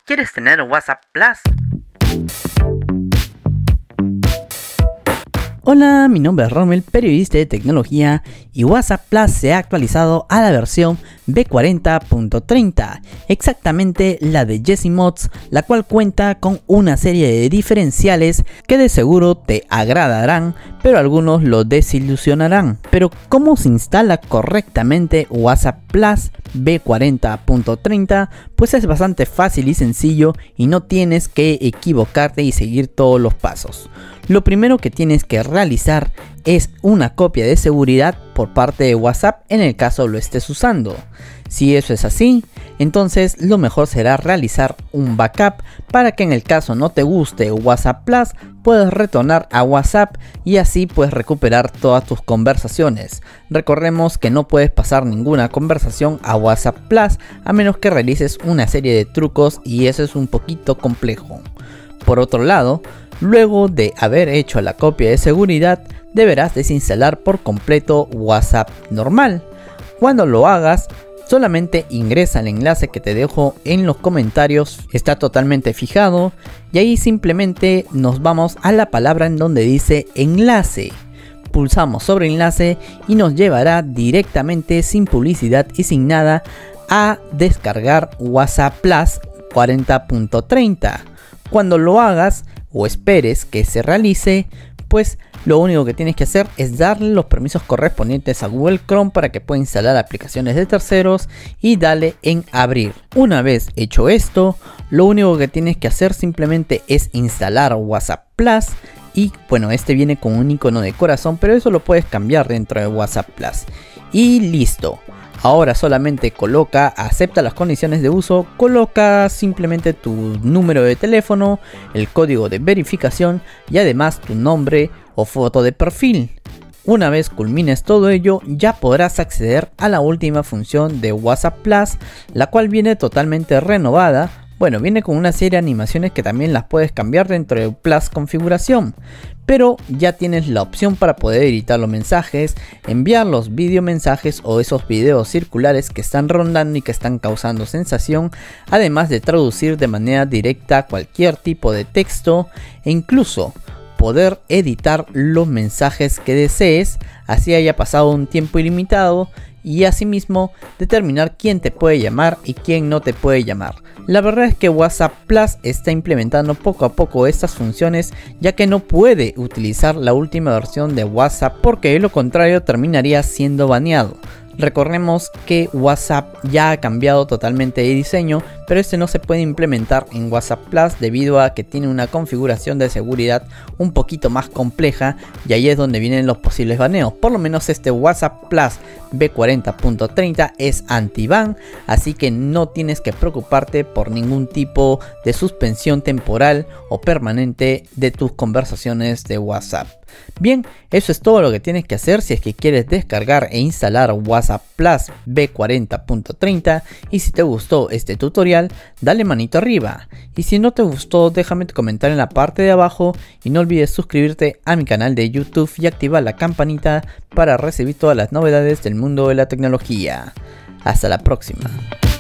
¿Quieres tener WhatsApp Plus? Hola, mi nombre es Rommel, periodista de tecnología, y WhatsApp Plus se ha actualizado a la versión V40.30, exactamente la de Jessie Mods, la cual cuenta con una serie de diferenciales que de seguro te agradarán, pero algunos lo desilusionarán. Pero ¿cómo se instala correctamente WhatsApp Plus V40.30? Pues es bastante fácil y sencillo y no tienes que equivocarte y seguir todos los pasos. Lo primero que tienes que realizar es una copia de seguridad por parte de WhatsApp en el caso lo estés usando. Si eso es así, entonces lo mejor será realizar un backup para que en el caso no te guste WhatsApp Plus puedas retornar a WhatsApp y así puedes recuperar todas tus conversaciones. Recordemos que no puedes pasar ninguna conversación a WhatsApp Plus a menos que realices una serie de trucos y eso es un poquito complejo. Por otro lado, luego de haber hecho la copia de seguridad, deberás desinstalar por completo WhatsApp normal. Cuando lo hagas, solamente ingresa al enlace que te dejo en los comentarios, está totalmente fijado, y ahí simplemente nos vamos a la palabra en donde dice enlace. Pulsamos sobre enlace y nos llevará directamente, sin publicidad y sin nada, a descargar WhatsApp Plus 40.30. Cuando lo hagas o esperes que se realice, pues lo único que tienes que hacer es darle los permisos correspondientes a Google Chrome para que pueda instalar aplicaciones de terceros y dale en abrir. Una vez hecho esto, lo único que tienes que hacer simplemente es instalar WhatsApp Plus y bueno, este viene con un icono de corazón, pero eso lo puedes cambiar dentro de WhatsApp Plus y listo. Ahora solamente coloca, acepta las condiciones de uso, coloca simplemente tu número de teléfono, el código de verificación y además tu nombre o foto de perfil. Una vez culmines todo ello, ya podrás acceder a la última función de WhatsApp Plus, la cual viene totalmente renovada. Bueno, viene con una serie de animaciones que también las puedes cambiar dentro de Plus configuración, pero ya tienes la opción para poder editar los mensajes, enviar los videomensajes o esos videos circulares que están rondando y que están causando sensación, además de traducir de manera directa cualquier tipo de texto e incluso poder editar los mensajes que desees, así haya pasado un tiempo ilimitado, y asimismo determinar quién te puede llamar y quién no te puede llamar. La verdad es que WhatsApp Plus está implementando poco a poco estas funciones, ya que no puede utilizar la última versión de WhatsApp porque de lo contrario terminaría siendo baneado. Recordemos que WhatsApp ya ha cambiado totalmente de diseño, pero este no se puede implementar en WhatsApp Plus debido a que tiene una configuración de seguridad un poquito más compleja y ahí es donde vienen los posibles baneos. Por lo menos este WhatsApp Plus V40.30 es anti-ban, así que no tienes que preocuparte por ningún tipo de suspensión temporal o permanente de tus conversaciones de WhatsApp. Bien, eso es todo lo que tienes que hacer si es que quieres descargar e instalar WhatsApp Plus V40.30, y si te gustó este tutorial dale manito arriba, y si no te gustó déjame tu comentario en la parte de abajo y no olvides suscribirte a mi canal de YouTube y activar la campanita para recibir todas las novedades del mundo de la tecnología. Hasta la próxima.